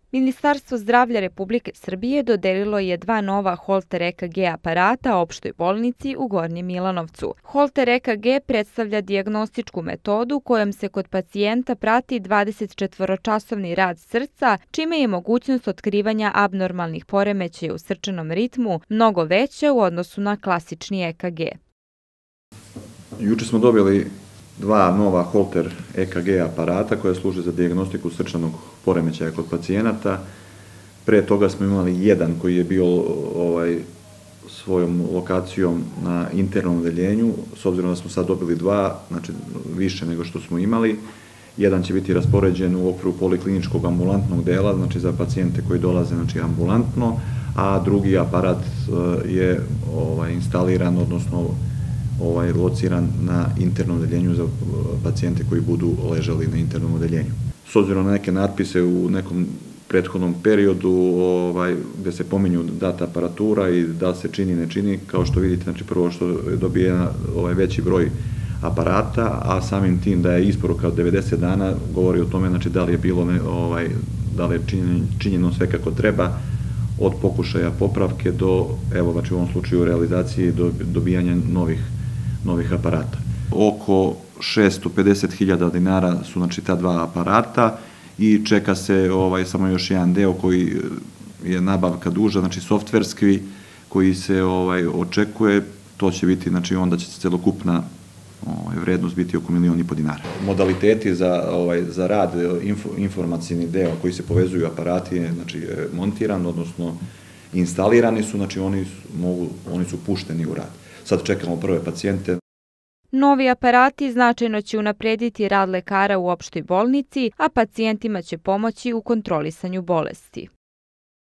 Ministarstvo zdravlja Republike Srbije dodelilo je 2 nova Holter EKG aparata opštoj bolnici u Gornjem Milanovcu. Holter EKG predstavlja dijagnostičku metodu kojom se kod pacijenta prati 24-časovni rad srca, čime je mogućnost otkrivanja abnormalnih poremećaja u srčanom ritmu mnogo veća u odnosu na klasični EKG. Juče smo dobili 2 nova Holter EKG aparata koja služe za dijagnostiku srčanog poremećaja kod pacijenata. Pre toga smo imali jedan koji je bio svojom lokacijom na internom odeljenju. S obzirom da smo sad dobili 2, znači više nego što smo imali, jedan će biti raspoređen u okviru polikliničkog ambulantnog dela, znači za pacijente koji dolaze ambulantno, a drugi aparat je instaliran, odnosno lociran na internom odeljenju za pacijente koji budu ležali na internom odeljenju. S obzirom na neke natpise u nekom prethodnom periodu gde se pominju data aparatura i da se čini, ne čini, kao što vidite, znači prvo što je dobijen veći broj aparata, a samim tim da je isporuka od 90 dana govori o tome, znači da li je bilo, da li je činjeno sve kako treba, od pokušaja popravke do, evo, znači u ovom slučaju realizacije do dobijanja novih aparata. Oko 650.000 dinara su, znači, ta 2 aparata i čeka se samo još jedan deo koji je nabavka duža, znači softverski, koji se očekuje. To će biti, znači onda će celokupna vrednost biti oko 1,5 miliona dinara. Modaliteti za rad, informacijni deo koji se povezuju aparati je, znači, montiran, odnosno instalirani su, znači oni su pušteni u rad. Sad čekamo prve pacijente. Novi aparati značajno će unaprediti rad lekara u opštoj bolnici, a pacijentima će pomoći u kontrolisanju bolesti.